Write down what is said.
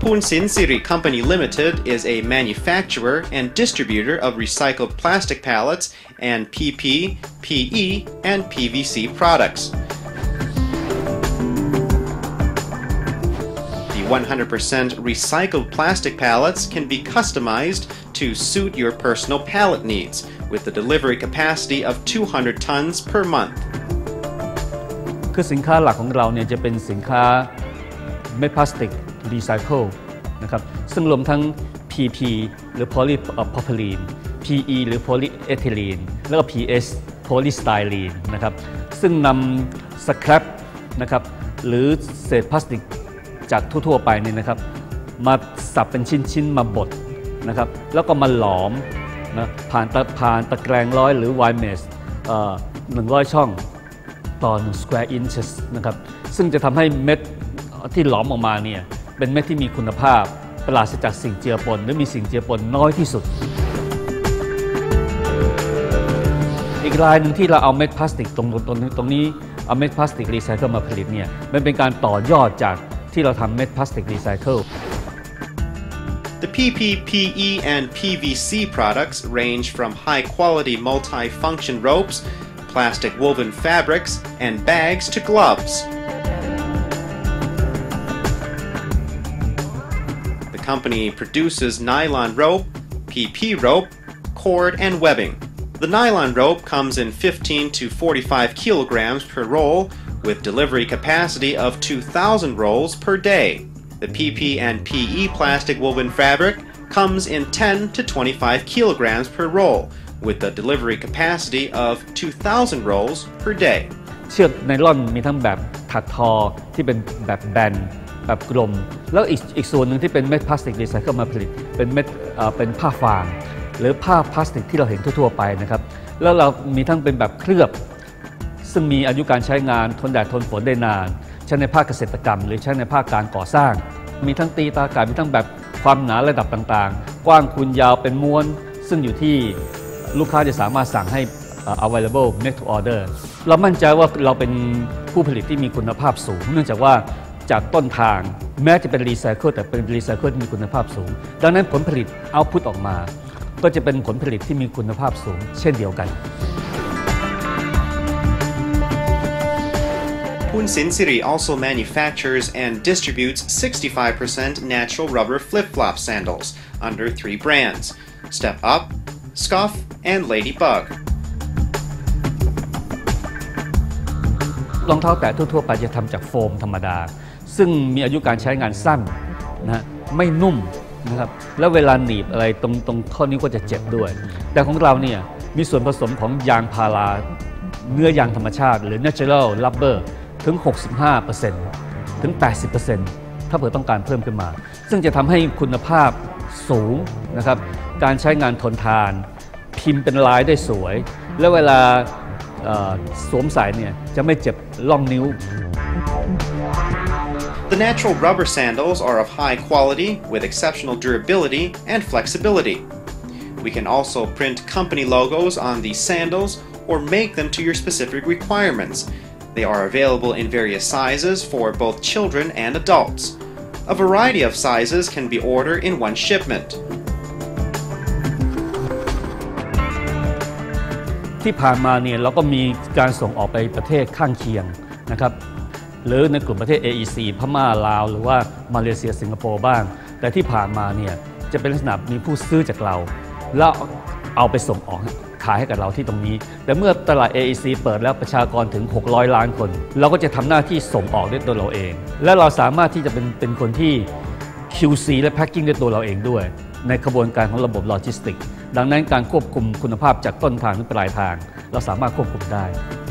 Poonsin Siri Company Limited is a manufacturer and distributor of recycled plastic pallets and PP, PE, and PVC products. The 100% recycled plastic pallets can be customized to suit your personal pallet needs, with the delivery capacity of 200 tons per month. คือสินค้าหลักของเราเนี่ยจะเป็นสินค้าเม็ดพลาสติกรีไซเคิลนะครับซึ่งรวมทั้ง PP หรือ polypropylene PE หรือ polyethylene แล้วก็ PS polystyrene นะครับซึ่งนำสครับนะครับหรือเศษพลาสติกจากทั่วๆไปเนี่ยนะครับมาสับเป็นชิ้นๆมาบดนะครับแล้วก็มาหลอมนะผ่านตะแกรงร้อยหรือ wire mesh 100 ช่องต่อ1 square inches นะครับซึ่งจะทำให้เม็ดที่หลอมออกมาเนี่ยเป็นเม็ดที่มีคุณภาพปราศจากสิ่งเจือปนหรือมีสิ่งเจือปนน้อยที่สุดอีกรายหนึ่งที่เราเอาเม็ดพลาสติกตรงนี้เอาเม็ดพลาสติกรีไซเคิลมาผลิตเนี่ยมันเป็นการต่อยอดจากที่เราทำเม็ดพลาสติกรีไซเคิล The PP, PE, and PVC products range from high-quality multi-function ropes, plastic woven fabrics, and bags to gloves. The company produces nylon rope, PP rope, cord, and webbing. The nylon rope comes in 15 to 45 kilograms per roll, with delivery capacity of 2,000 rolls per day. The PP and PE plastic woven fabric comes in 10 to 25 kilograms per roll, with a delivery capacity of 2,000 rolls per day. เชือกไนล่อนมีทั้งแบบถักทอที่เป็นแบบแบนแบบกลมแล้วอีกส่วนหนึ่งที่เป็นเม็ดพลาสติกรีไซเคิลมาผลิตเป็นเม็ดเป็นผ้าฟางหรือผ้าพลาสติกที่เราเห็นทั่วๆไปนะครับแล้วเรามีทั้งเป็นแบบเคลือบซึ่งมีอายุการใช้งานทนแดดทนฝนได้นานใช้ในภาคเกษตรกรรมหรือใช้ในภาคการก่อสร้างมีทั้งตีตาข่ายมีทั้งแบบความหนาระดับต่างๆกว้างคูณยาวเป็นม้วนซึ่งอยู่ที่ลูกค้าจะสามารถสั่งให้ available make to order เรามั่นใจว่าเราเป็นผู้ผลิตที่มีคุณภาพสูงเนื่องจากว่าจากต้นทางแม้จะเป็นรีไซเคิลแต่เป็นรีไซเคิลที่มีคุณภาพสูงดังนั้นผลผลิตเอาพุตออกมาก็จะเป็นผลผลิตที่มีคุณภาพสูงเช่นเดียวกัน Poonsin Siri also manufactures and distributes 65% natural rubber flip-flop sandals under 3 brands: Step Up, Scuff, and Ladybug. รองเท้าแตะทั่วๆไปจะทำจากโฟมธรรมดาซึ่งมีอายุการใช้งานสั้นนะไม่นุ่มนะครับแล้วเวลาหนีบอะไรตรงข้อนิ้วก็จะเจ็บด้วยแต่ของเราเนี่ยมีส่วนผสมของยางพาราเนื้อยางธรรมชาติหรือ natural rubber ถึง 65% ถึง 80% ถ้าเผื่อต้องการเพิ่มขึ้นมาซึ่งจะทำให้คุณภาพสูงนะครับการใช้งานทนทานพิมพ์เป็นลายได้สวยและเวลาสวมใส่เนี่ยจะไม่เจ็บล่องนิ้ว The natural rubber sandals are of high quality with exceptional durability and flexibility. We can also print company logos on these sandals or make them to your specific requirements. They are available in various sizes for both children and adults. A variety of sizes can be ordered in one shipment. ที่ผ่านมาเนี่ยเราก็มีการส่งออกไปประเทศข้างเคียงนะครับหรือในกลุ่มประเทศ AEC พม่าลาวหรือว่ามาเลเซียสิงคโปร์บ้างแต่ที่ผ่านมาเนี่ยจะเป็นลักษณะมีผู้ซื้อจากเราแล้วเอาไปส่งออกขายให้กับเราที่ตรงนี้แต่เมื่อตลาด AEC เปิดแล้วประชากรถึง600 ล้านคนเราก็จะทำหน้าที่ส่งออกด้วยตัวเราเองและเราสามารถที่จะเป็นคนที่ QC และ Packing ด้วยตัวเราเองด้วยในกระบวนการของระบบโลจิสติกส์ดังนั้นการควบคุมคุณภาพจากต้นทางถึงปลายทางเราสามารถควบคุมได้